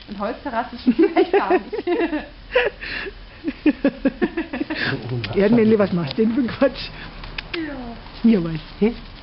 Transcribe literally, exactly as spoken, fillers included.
Und Holzterrasse schon vielleicht gar nicht. Erdmännle, was machst du denn für einen Quatsch? Ja. Ja, was? Hä?